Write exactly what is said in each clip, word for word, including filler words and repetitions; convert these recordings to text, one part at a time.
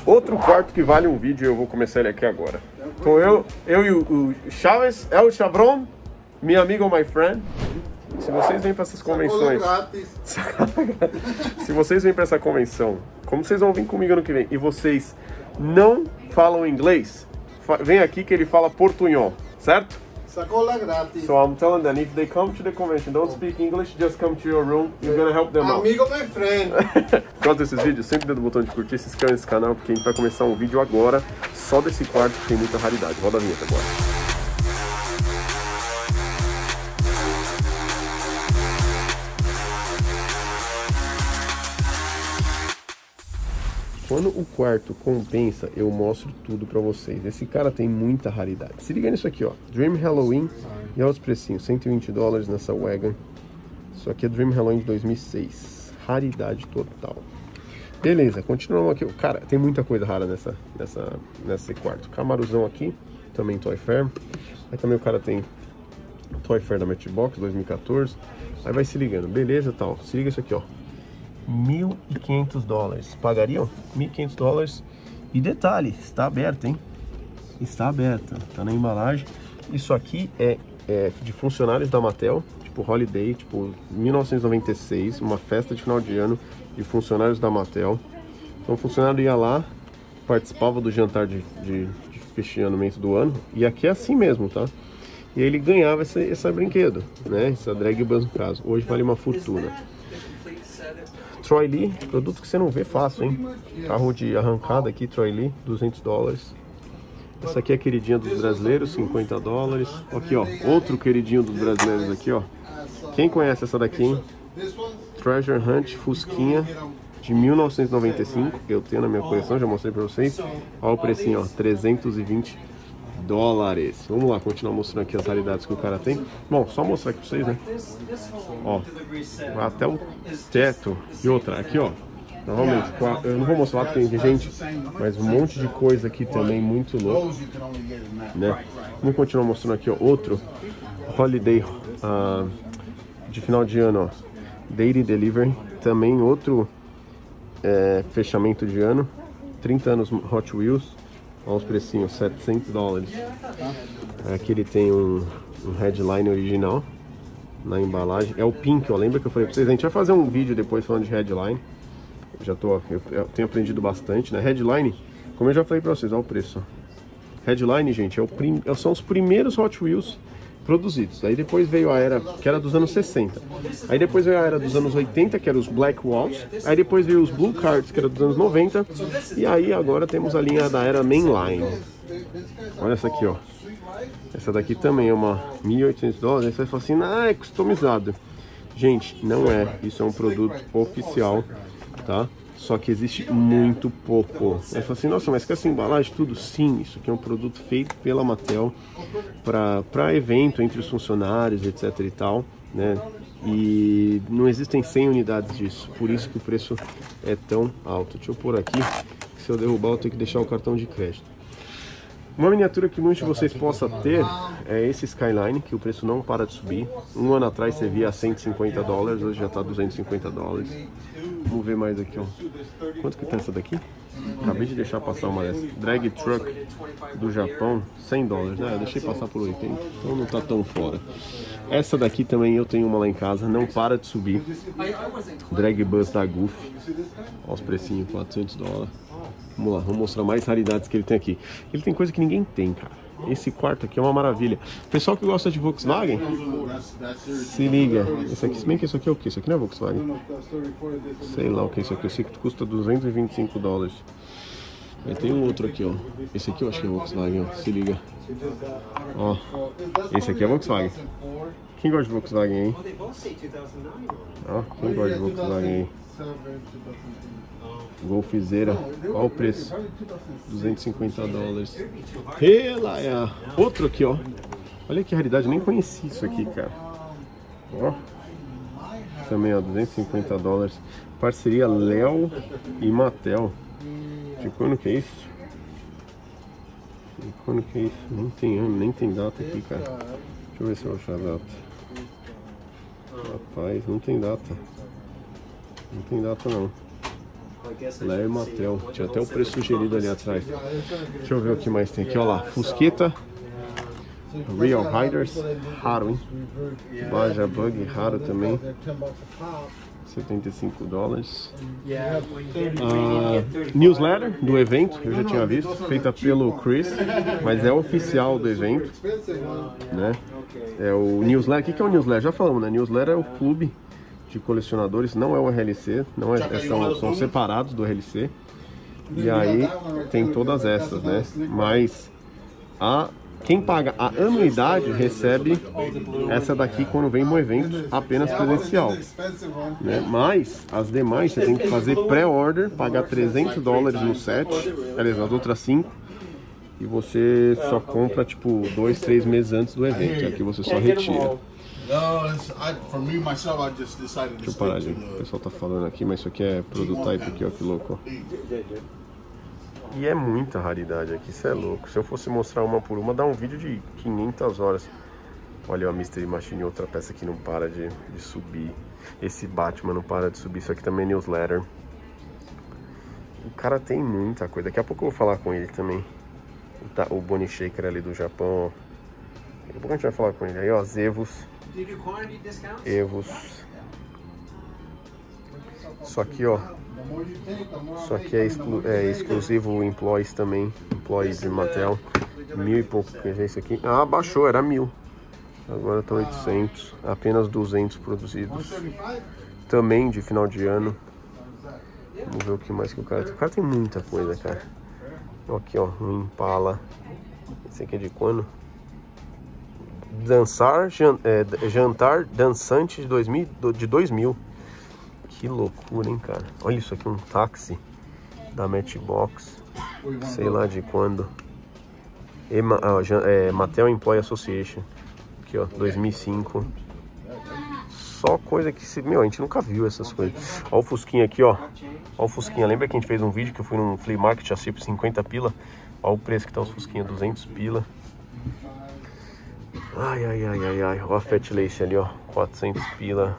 Outro quarto que vale um vídeo, eu vou começar ele aqui agora. Então eu, eu e o, o Chaves, é o Chavron, meu amigo, my friend. Se vocês vêm para essas convenções, se vocês vêm para essa convenção, como vocês vão vir comigo ano que vem, e vocês não falam inglês, vem aqui que ele fala portunhol, certo? Sacola grátis. So I'm telling them, if they come to the convention, don't speak English, just come to your room, you're gonna help them out. Amigo, my friend. Gosta desses vídeos? Sempre dê o botão de curtir, se inscreve nesse canal, porque a gente vai começar um vídeo agora só desse quarto que tem muita raridade. Roda a vinheta agora. Quando o quarto compensa, eu mostro tudo pra vocês. Esse cara tem muita raridade. Se liga nisso aqui, ó. Dream Halloween. E olha os precinhos. cento e vinte dólares nessa wagon. Isso aqui é Dream Halloween de dois mil e seis. Raridade total. Beleza, continuamos aqui. Cara, tem muita coisa rara nessa, nessa, nesse quarto. Camaruzão aqui. Também Toy Fair. Aí também o cara tem Toy Fair da Matchbox dois mil e quatorze. Aí vai se ligando. Beleza, tal. Se liga isso aqui, ó. mil e quinhentos dólares. Pagariam? mil e quinhentos dólares. E detalhe, está aberta, hein? Está aberta. Tá na embalagem. Isso aqui é, é de funcionários da Mattel. Tipo Holiday, tipo mil novecentos e noventa e seis. Uma festa de final de ano de funcionários da Mattel. Então o funcionário ia lá, participava do jantar de, de, de fechamento do ano. E aqui é assim mesmo, tá? E aí ele ganhava esse, esse brinquedo, né? Essa drag bus no caso. Hoje vale uma fortuna. Troy Lee, produto que você não vê fácil, hein? Carro de arrancada aqui, Troy Lee, duzentos dólares. Essa aqui é a queridinha dos brasileiros, cinquenta dólares. Aqui, ó, outro queridinho dos brasileiros aqui, ó. Quem conhece essa daqui, hein? Treasure Hunt Fusquinha de mil novecentos e noventa e cinco, que eu tenho na minha coleção, já mostrei pra vocês. Olha o precinho, ó, trezentos e vinte dólares. Vamos lá, continuar mostrando aqui as raridades que o cara tem. Bom, só mostrar aqui pra vocês, né? Ó, até o teto. E outra, aqui, ó. Normalmente, eu não vou mostrar lá porque tem gente, mas um monte de coisa aqui também muito louco, né? Vamos continuar mostrando aqui, ó. Outro Holiday uh, de final de ano, ó. Daily Delivery. Também outro é, fechamento de ano. trinta anos Hot Wheels. Olha os precinhos, setecentos dólares. Aqui ele tem um, um headline original na embalagem. É o pink, ó. Lembra que eu falei pra vocês? A gente vai fazer um vídeo depois falando de headline. Eu já tô, eu, eu tenho aprendido bastante, né? Headline, como eu já falei pra vocês, olha o preço. Ó. Headline, gente, é o prim, são os primeiros Hot Wheels produzidos. Aí depois veio a era, que era dos anos sessenta. Aí depois veio a era dos anos oitenta, que era os Black Walls. Aí depois veio os Blue Cards, que era dos anos noventa. E aí agora temos a linha da era Mainline. Olha essa aqui, ó. Essa daqui também é uma mil e oitocentos dólares. Aí você vai falar assim, ah, é customizado. Gente, não é. Isso é um produto oficial, tá? Só que existe muito pouco. Aí fala assim, nossa, mas que essa embalagem, tudo? Sim, isso aqui é um produto feito pela Mattel para evento entre os funcionários, etc e tal, né? E não existem cem unidades disso, por isso que o preço é tão alto. Deixa eu pôr aqui, que se eu derrubar eu tenho que deixar o cartão de crédito. Uma miniatura que muitos de vocês possam ter é esse Skyline, que o preço não para de subir. Um ano atrás você via cento e cinquenta dólares, hoje já está duzentos e cinquenta dólares. Vamos ver mais aqui, ó. Quanto que tá essa daqui? Acabei de deixar passar uma dessa. Drag Truck do Japão, cem dólares, né? Eu deixei passar por oitenta, então não tá tão fora. Essa daqui também eu tenho uma lá em casa, não para de subir. Drag Bus da Goofy. Olha os precinhos, quatrocentos dólares. Vamos lá, vamos mostrar mais raridades que ele tem aqui. Ele tem coisa que ninguém tem, cara. Esse quarto aqui é uma maravilha. Pessoal que gosta de Volkswagen, se liga. Esse aqui, se bem que isso aqui é o que? Isso aqui não é Volkswagen. Sei lá o que é isso aqui. Eu sei que custa duzentos e vinte e cinco dólares. Aí tem um outro aqui, ó. Esse aqui eu acho que é Volkswagen, ó. Se liga. Ó. Esse aqui é Volkswagen. Quem gosta de Volkswagen, hein? Ó, quem gosta de Volkswagen aí? Golfizeira, olha o preço, duzentos e cinquenta dólares. Ela é outro aqui, ó. Olha que raridade, nem conheci isso aqui, cara. Ó, também, ó, duzentos e cinquenta dólares. Parceria Léo e Mattel. De quando que é isso? De quando que é isso? Nem tem ano, nem tem data aqui, cara. Deixa eu ver se eu achar a data. Rapaz, não tem data. Não tem data não. Larry Mattel. Tinha até o preço sugerido ali atrás. Deixa eu ver o que mais tem aqui. Olha lá, Fusqueta. Real Riders. Raro, hein? Baja Bug, raro também. setenta e cinco dólares. Uh, newsletter do evento, eu já tinha visto, feita pelo Chris, mas é oficial do evento, né? É o newsletter. O que é o newsletter? Já falamos, né? Newsletter é o clube de colecionadores, não é o R L C, não é, são, são separados do R L C. E aí tem todas essas, né? Mas a quem paga a anuidade recebe essa daqui quando vem no evento apenas presencial, né? Mas as demais você tem que fazer pré-order, pagar trezentos dólares no set, aliás, nas outras cinco, e você só compra tipo dois, três meses antes do evento. Aqui você só retira. Deixa eu parar, gente. O pessoal tá falando aqui, mas isso aqui é prototype aqui, ó, que louco. E é muita raridade aqui, isso é louco. Se eu fosse mostrar uma por uma, dá um vídeo de quinhentas horas. Olha a Mystery Machine, outra peça que não para de, de subir. Esse Batman não para de subir, isso aqui também é newsletter. O cara tem muita coisa, daqui a pouco eu vou falar com ele também. O Bonnie Shaker ali do Japão, ó. Daqui a pouco a gente vai falar com ele. Aí, ó, Zevos. Evos. Isso aqui, ó. Isso aqui é, exclu é exclusivo Employees também. Employees de Mattel. Mil e pouco. Que é isso aqui? Ah, baixou, era mil. Agora tá oitocentos. Apenas duzentos produzidos. Também de final de ano. Vamos ver o que mais que o cara tem. O cara tem muita coisa, cara. Aqui, ó, um Impala. Esse aqui é de quando? Dançar, jan é, jantar dançante de dois mil, de dois mil. Que loucura, hein, cara. Olha isso aqui, um táxi da Matchbox. Sei lá de quando. Ema, ah, é, Mattel Employee Association. Aqui, ó, dois mil e cinco. Só coisa que se... Meu, a gente nunca viu essas coisas. Olha o Fusquinha aqui, ó. Olha o Fusquinha. Lembra que a gente fez um vídeo que eu fui num flea market, achei por cinquenta pila? Olha o preço que tá os Fusquinha, duzentos pila. Ai, ai, ai, ai, ai. Olha a Fat Lace ali, ó. quatrocentos pila.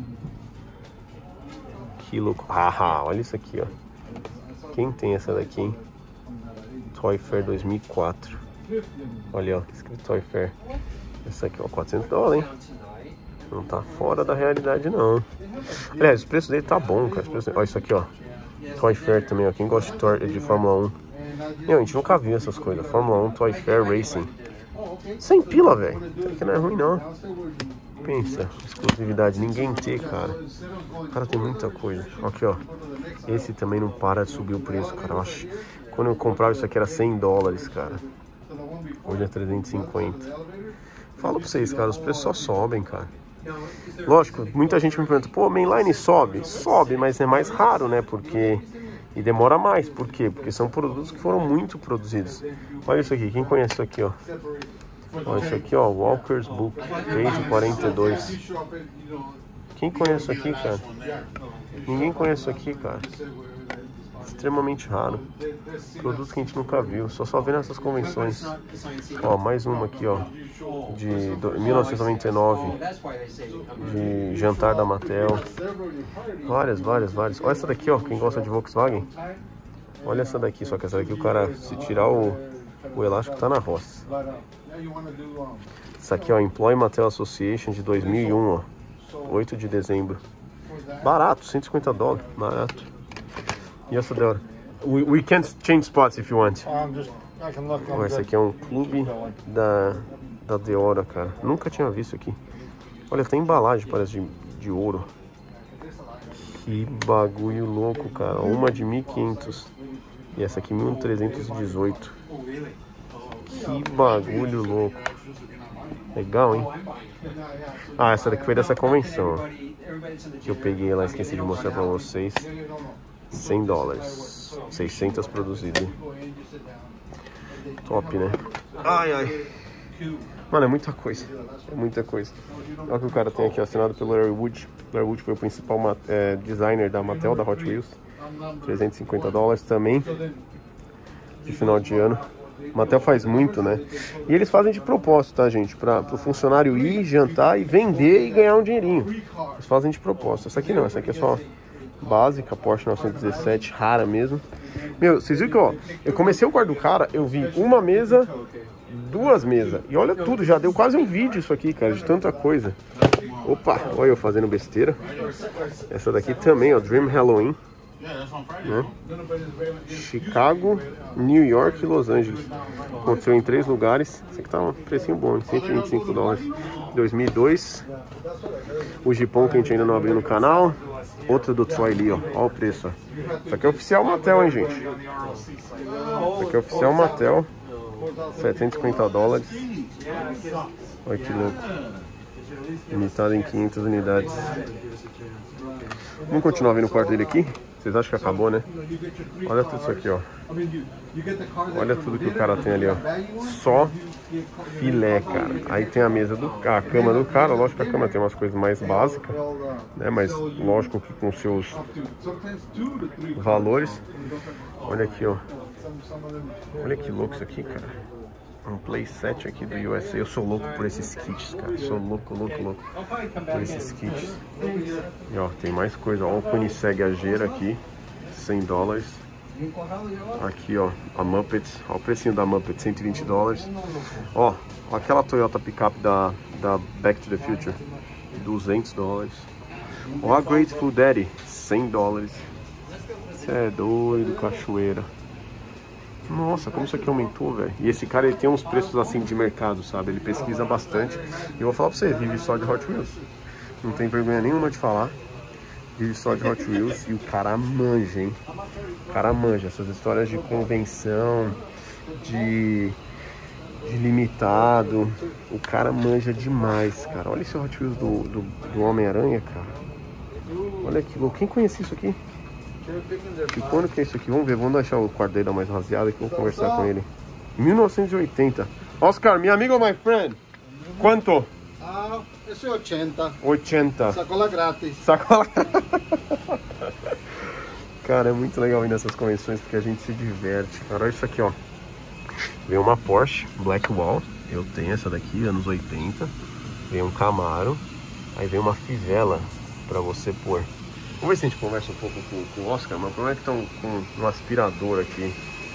Que louco. Ah, olha isso aqui, ó. Quem tem essa daqui, hein? Toy Fair dois mil e quatro. Olha, ó. Escrito Toy Fair. Essa aqui, ó. quatrocentos dólares, hein? Não tá fora da realidade, não. Aliás, o preço dele tá bom, cara. Olha isso aqui, ó. Toy Fair também, ó. Quem gosta de, tor de Fórmula um. Meu, a gente nunca viu essas coisas. Fórmula um, Toy Fair, Racing. Sem pila, velho. Isso aqui não é ruim, não. Pensa, exclusividade. Ninguém tem, cara. O cara tem muita coisa. Aqui, ó. Esse também não para de subir o preço, cara. Eu acho... Quando eu comprava isso aqui era cem dólares, cara. Hoje é trezentos e cinquenta. Falo pra vocês, cara. Os preços só sobem, cara. Lógico, muita gente me pergunta, pô, mainline sobe? Sobe, mas é mais raro, né? Porque... E demora mais. Por quê? Porque são produtos que foram muito produzidos. Olha isso aqui. Quem conhece isso aqui, ó? Olha isso aqui, ó. Walker's Book. Desde quarenta e dois. Quem conhece isso aqui, cara? Ninguém conhece isso aqui, cara. Extremamente raro. Produtos que a gente nunca viu. Só só vê nessas convenções. Ó, mais uma aqui, ó. De mil novecentos e noventa e nove. De jantar da Mattel. Várias, várias, várias. Olha essa daqui, ó. Quem gosta de Volkswagen. Olha essa daqui. Só que essa daqui o cara, se tirar o, o elástico, tá na roça. Essa aqui, ó. Employee Mattel Association de dois mil e um, ó. oito de dezembro. Barato, cento e cinquenta dólares. Barato. E essa da hora. We, we can't change spots if you want. Oh, esse aqui é um clube da, da Deora, cara. Nunca tinha visto aqui. Olha, tem embalagem, parece, de, de ouro. Que bagulho louco, cara. Uma de mil e quinhentos. E essa aqui, mil trezentos e dezoito. Que bagulho louco. Legal, hein? Ah, essa daqui foi dessa convenção, ó. Que eu peguei lá, esqueci de mostrar pra vocês. cem dólares. seiscentos produzido. Top, né? Ai, ai. Mano, é muita coisa. É muita coisa. Olha o que o cara tem aqui, assinado pelo Larry Wood. Larry Wood foi o principal é, designer da Mattel, da Hot Wheels. trezentos e cinquenta dólares também. De final de ano. Mattel faz muito, né? E eles fazem de propósito, tá, gente? Para o funcionário ir, jantar e vender e ganhar um dinheirinho. Eles fazem de propósito. Essa aqui não, essa aqui é só básica, Porsche novecentos e dezessete, rara mesmo. Meu, vocês viram que, ó, eu comecei o quarto do cara, eu vi uma mesa, duas mesas. E olha tudo, já deu quase um vídeo isso aqui, cara, de tanta coisa. Opa, olha eu fazendo besteira. Essa daqui também, ó, Dream Halloween. Né? Chicago, New York e Los Angeles. Aconteceu em três lugares. Esse aqui tá um precinho bom, cento e vinte e cinco dólares. dois mil e dois. O Jipão que a gente ainda não abriu no canal. Outra do Troy Lee, ó. Olha o preço, ó. Isso aqui é oficial Mattel, hein, gente. Isso aqui é oficial Mattel. setecentos e cinquenta dólares. Olha que louco. Limitado em quinhentas unidades. Vamos continuar vendo o quarto dele aqui? Vocês acham que acabou, né? Olha tudo isso aqui, ó. Olha tudo que o cara tem ali, ó. Só filé, cara. Aí tem a mesa do a cama do cara. Lógico que a cama tem umas coisas mais básicas, né? Mas lógico que com seus valores. Olha aqui, ó. Olha que louco isso aqui, cara. Um playset aqui do U S A. Eu sou louco por esses kits, cara. Sou louco, louco, louco por esses kits. E ó, tem mais coisa. Ó, o Koenigsegg Agera aqui, cem dólares. Aqui, ó, a Muppets. Ó, o precinho da Muppet, cento e vinte dólares. Ó, ó aquela Toyota Pickup da, da Back to the Future, duzentos dólares. Ó, a Grateful Daddy, cem dólares. Você é doido, cachoeira. Nossa, como isso aqui aumentou, velho. E esse cara, ele tem uns preços assim de mercado, sabe? Ele pesquisa bastante. E eu vou falar pra você, vive só de Hot Wheels. Não tem vergonha nenhuma de falar. Vive só de Hot Wheels. E o cara manja, hein? O cara manja. Essas histórias de convenção, de, de limitado. O cara manja demais, cara. Olha esse Hot Wheels do, do, do Homem-Aranha, cara. Olha que louco. Quem conhece isso aqui? E quando que é isso aqui? Vamos ver, vamos deixar o quarto dele dar mais raseada que eu vou conversar com ele. mil novecentos e oitenta. Oscar, meu amigo, my friend. Quanto? Ah, esse é oitenta. oitenta. Sacola grátis. Sacola. Cara, é muito legal ir nessas convenções porque a gente se diverte. Cara, olha isso aqui, ó. Vem uma Porsche Blackwall. Eu tenho essa daqui, anos oitenta. Vem um Camaro. Aí vem uma fivela pra você pôr. Vamos ver se a gente conversa um pouco com, com o Oscar, mas como é que estão com um aspirador aqui?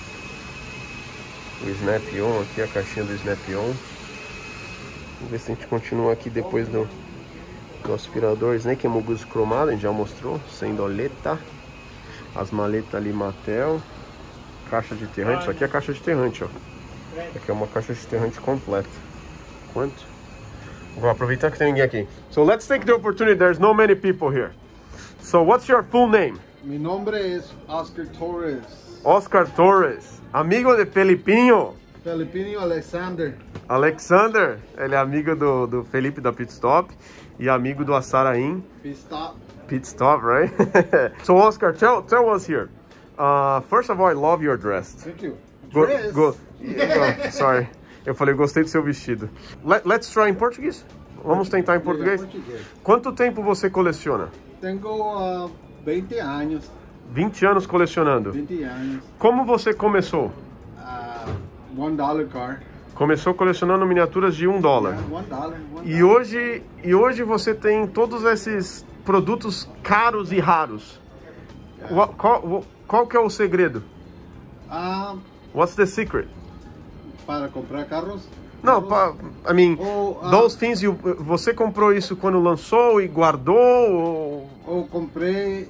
O Snap-on aqui, a caixinha do Snap-on. Vamos ver se a gente continua aqui depois do, do aspirador. Snake Mogus cromado, a gente já mostrou, sem doleta. As maletas ali Mattel. Caixa de terrante, isso aqui é a caixa de terrante, ó. Aqui é uma caixa de terrante completa. Quanto? Vou aproveitar que tem ninguém aqui. So let's take the opportunity, there's no many people here. So, what's your full name? Mi nombre es Oscar Torres. Oscar Torres, amigo de Felipinho. Felipinho Alexander. Alexander, ele é amigo do, do Felipe da Pit Stop e amigo do Assarain. Pit Stop. Pit Stop, right? So, Oscar, tell, tell us here. Uh, first of all, I love your dress. Thank you. Go, Dress? go. No, sorry. Eu falei, gostei do seu vestido. Let, let's try em português. Vamos tentar em português? Português. Quanto tempo você coleciona? Tengo uh, vinte anos. vinte anos colecionando. vinte anos. Como você começou? Uh, one dollar car. Começou colecionando miniaturas de um dólar. Yeah, one dollar, one E dollar. hoje, e hoje você tem todos esses produtos caros e raros. Qual, qual, qual que é o segredo? Uh, What's the secret? para comprar carros? Não, pa, I mean, Oh, uh, those things you, você comprou isso quando lançou e guardou? Ou... Ou comprei.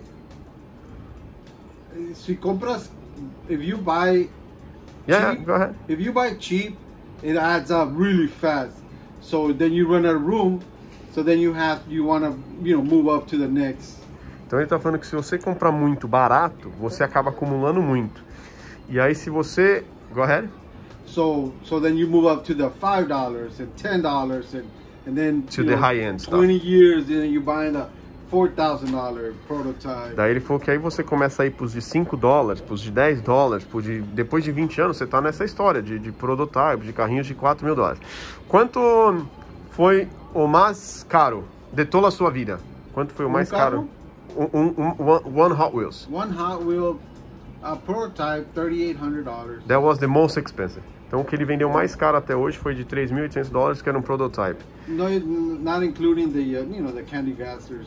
Se compras, if you buy Yeah, cheap, go ahead. if you buy cheap, it adds up really fast. So then you run out of room. So then you have you want to you know move up to the next. Então ele tá falando que se você comprar muito barato, você acaba acumulando muito. E aí se você, go ahead. So so then you move up to the five dollars and ten dollars and and then To you the know, high end stuff. Twenty years, and then you buying a four thousand dollar prototype. Daí ele falou que aí você começa a ir pros de cinco dólares, pros de dez dólares, pros de, depois de vinte anos você tá nessa história de, de prototype, de carrinhos de quatro mil dólares. Quanto foi o mais caro de toda a sua vida? Quanto foi o Um mais carro? caro? Um, um, um, one, one Hot Wheels. One Hot Wheel, a prototype, thirty-eight hundred dollars. That was the most expensive. Então o que ele vendeu mais caro até hoje foi de três mil e oitocentos dólares, que era um prototype. No, not including the uh, you know the candy gassers.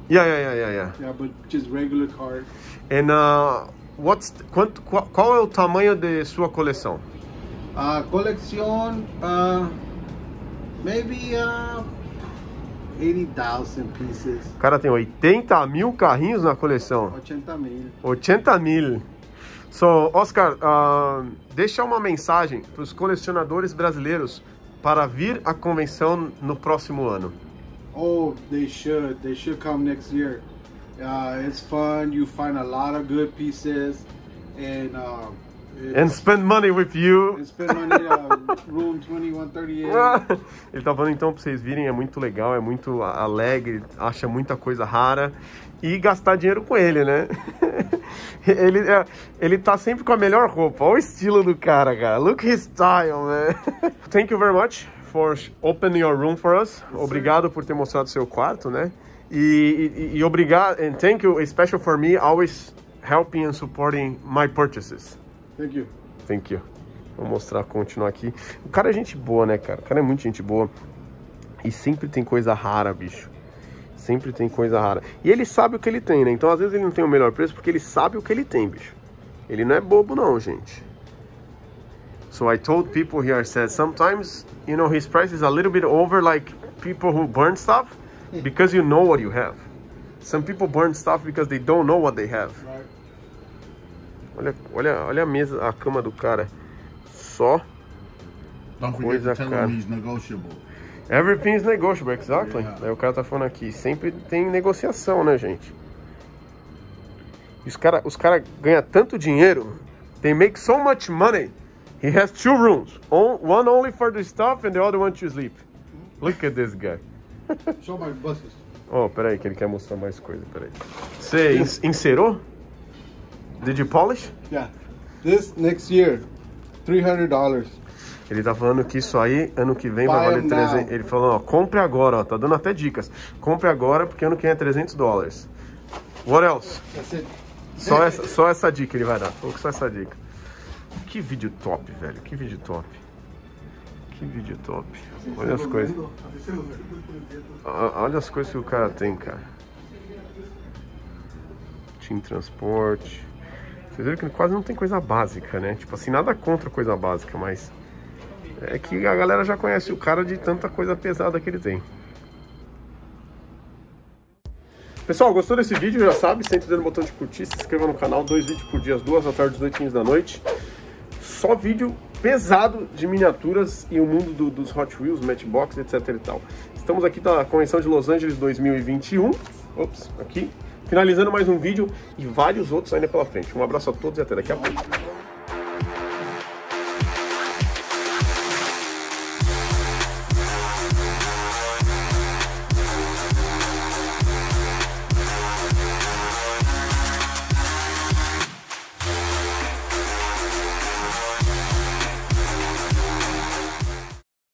Yeah, yeah, yeah, yeah, yeah. Yeah, but just regular card. And uh, what's quanto, qual, qual é o tamanho de sua coleção? Uh, colección, uh, maybe uh, eighty thousand pieces. O cara tem oitenta mil carrinhos na coleção. ochenta mil. oitenta mil. So, Oscar, uh, deixa uma mensagem para os colecionadores brasileiros para vir à convenção no próximo ano. Oh, they should. They should come next year. Uh, it's fun. You find a lot of good pieces, and uh, And spend money with you. And spend money. Uh, room twenty-one thirty-eight. Ele tá falando então para vocês virem, é muito legal, é muito alegre, acha muita coisa rara e gastar dinheiro com ele, né? ele, é, ele tá sempre com a melhor roupa. Olha o estilo do cara, cara. Look his style, man. Thank you very much for opening your room for us. Yes, obrigado por ter mostrado seu quarto, né? E, e, e obrigado, and thank you, especially for me, always helping and supporting my purchases. Thank you. Thank you. Vou mostrar, continuar aqui. O cara é gente boa, né, cara? O cara é muito gente boa. E sempre tem coisa rara, bicho. Sempre tem coisa rara. E ele sabe o que ele tem, né? Então, às vezes, ele não tem o melhor preço porque ele sabe o que ele tem, bicho. Ele não é bobo, não, gente. So, I told people here, I said, sometimes, you know, his price is a little bit over, like, people who burn stuff because you know what you have. Some people burn stuff because they don't know what they have. Right. Olha, olha, olha a mesa, a cama do cara. Só Don't forget coisa to tell cara. him he's negotiable. Everything is negotiable, exactly. Yeah. Aí o cara tá falando aqui, sempre tem negociação, né, gente? E os caras os cara ganham tanto dinheiro, they make so much money. He has two rooms, one only for the stuff and the other one to sleep. Look at this guy. Show my buses. Oh, peraí, que ele quer mostrar mais coisa, peraí. Você encerou? Did you polish? Yeah. This next year, three hundred dollars. Ele tá falando que isso aí, ano que vem, vai Buy valer them trezentos. now. Ele falou, ó, compre agora, ó. Tá dando até dicas. Compre agora, porque ano que vem é trezentos dólares. What else? That's it. Só essa, só essa dica ele vai dar. Falou só essa dica. Que vídeo top, velho. Que vídeo top. Que vídeo top. Olha as coisas. Olha as coisas que o cara tem, cara. Team Transporte. Vocês viram que quase não tem coisa básica, né? Tipo assim, nada contra coisa básica, mas é que a galera já conhece o cara de tanta coisa pesada que ele tem. Pessoal, gostou desse vídeo? Já sabe, senta o dedo no botão de curtir, se inscreva no canal. Dois vídeos por dia, às duas da tarde, dezoito e quinze da noite. Só vídeo pesado de miniaturas e o mundo do, dos Hot Wheels, Matchbox, etc e tal. Estamos aqui na Convenção de Los Angeles dois mil e vinte e um. Ops, aqui. Finalizando mais um vídeo e vários outros ainda pela frente. Um abraço a todos e até daqui a pouco.